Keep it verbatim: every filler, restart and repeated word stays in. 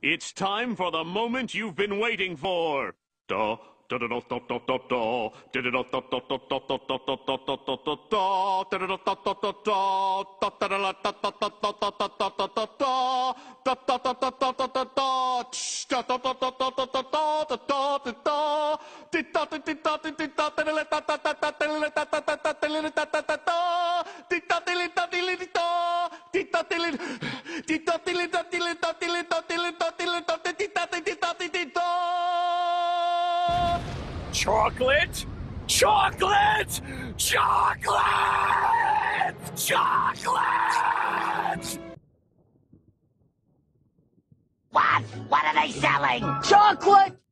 It's time for the moment you've been waiting for. Da, da, da, da, da, da, da, da. Da, da, da, da, da, da, da, da, da, da, da, da, da, da, da. Da, da, da, da, da, da, da. Da, da, da, da, da, da, da, da, da, da, da, da, da. Da, da, da, da, da, da, da, da. Tsh, da, da, da, da, da, da, da, da, da, da, da, da. Di, da, di, di, da, di, di, da, da, da, da, da, da, da, da, da, da, da, da, da, da, da, da, da. Di, da, di, li, da, di, li, di, da. Di, da, di, li, di, da, di, li, da, di, li, da, di, li, da, di, li, da, di, li, da, di, di, da, di, di, da, di, di, da. Chocolate! Chocolate! Chocolate! Chocolate! What? What are they selling? Chocolate!